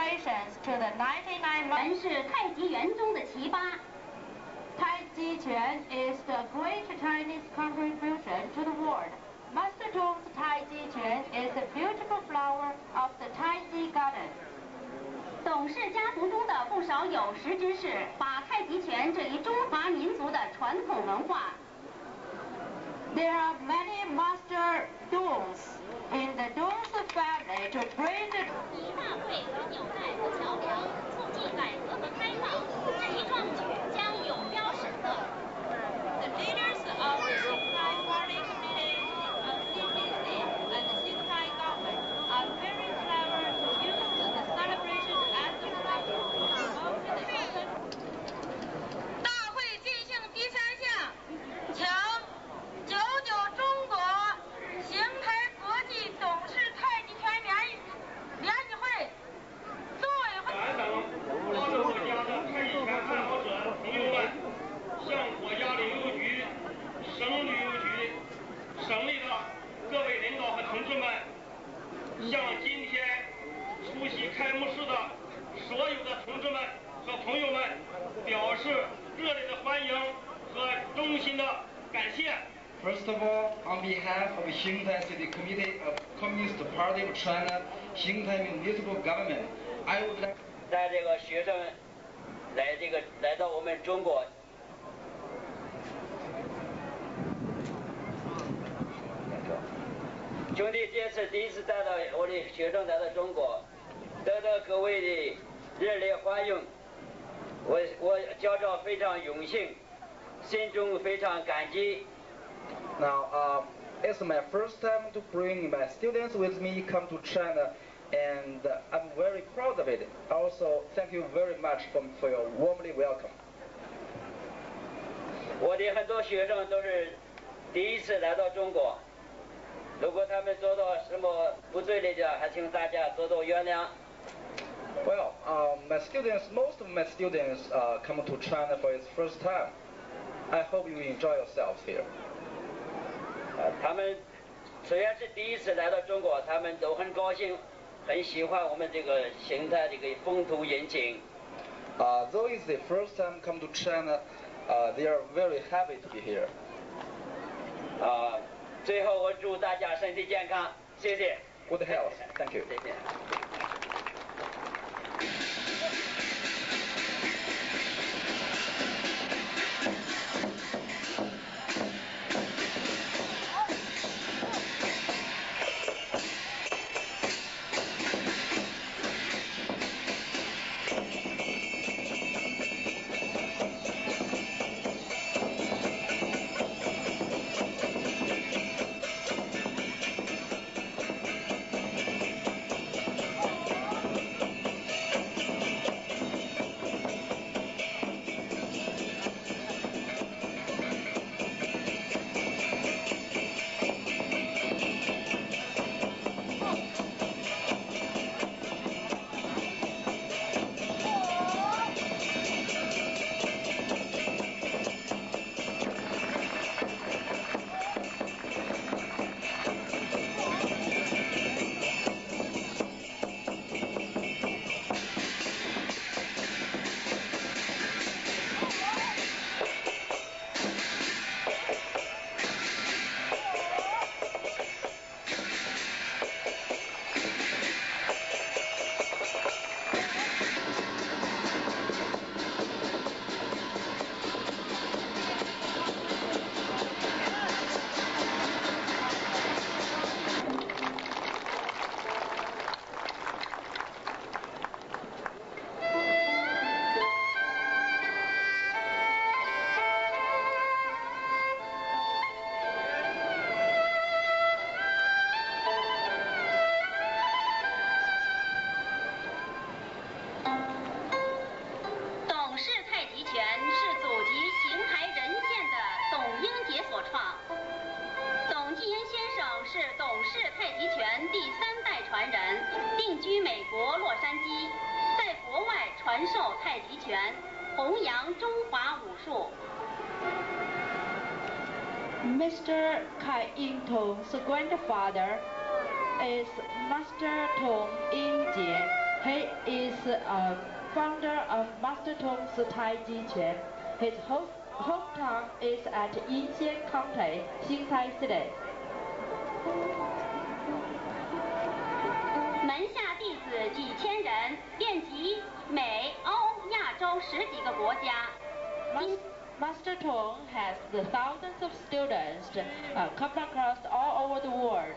congratulations to the 99. 人是太极拳中的奇葩。 太极拳 is the great Chinese contribution to the world. Master Tong's 太极拳 is the beautiful flower of the Taiji garden. 董氏家族中的不少有识之士，把太极拳这一中华民族的传统文化。 There are many Master Dongs in the Dongs family to bring the 以大会为纽带和桥梁，促进改革和开放，这一壮举将永标史册。 The leaders of the Xinghai Party Committee of CPC and the Xinghai government are very clever to use the celebration as a platform to promote the open. 大会进行第3项，请99中国邢台国际董事太极拳联谊会组委会。 等多个国家的太极拳爱好者朋友们，向国家旅游局、省旅游局、省里的各位领导和同志们，向今天出席开幕式的所有的同志们和朋友们表示热烈的欢迎和衷心的感谢。 First of all, on behalf of Xintai City Committee of Communist Party of China, Xintai Municipal Government, I would like. 带这个学生来到我们中国。兄弟，这次第一次带到我的学生来到中国，得到各位的热烈欢迎，我觉着非常荣幸，心中非常感激。 Now, it's my first time to bring my students with me come to China, and I'm very proud of it. Also, thank you very much for your warmly welcome. 我的很多学生都是第一次来到中国，如果他们做到什么不对的，还请大家多多原谅。 Well, most of my students come to China for its first time. I hope you enjoy yourselves here. 他们虽然是第一次来到中国，他们都很高兴，很喜欢我们这个邢台这个风土人情。 Though it's the first time come to China, they are very happy to be here. 最后我祝大家身体健康，谢谢。 Good health, thank you. 谢谢。 传授太极拳，弘扬中华武术。 Mr. Kai Yingtong's grandfather is Master Tong Yingjie. He is founder of Master Tong's Taiji Quan. His hometown is at Yinxian County, Xintai City. 门下弟子几千人，遍及美、欧、亚洲10几个国家。 Master Tong has the thousands of students come across all over the world.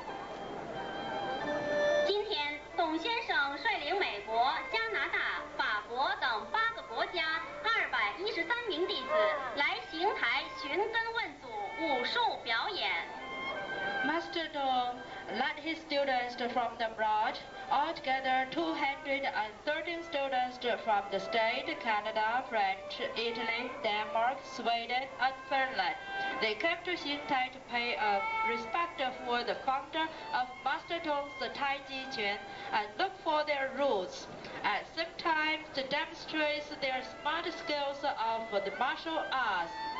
今天，董先生率领美国、加拿大、法国等8个国家213名弟子来邢台寻根问祖武术表演。 Master Tong led his students from abroad, altogether 213 students from the state, Canada, French, Italy, Denmark, Sweden, and Finland. They came to Xintai to pay respect for the founder of Master Tong's Taiji Quan and look for their roots. At the same time, to demonstrate their smart skills of the martial arts.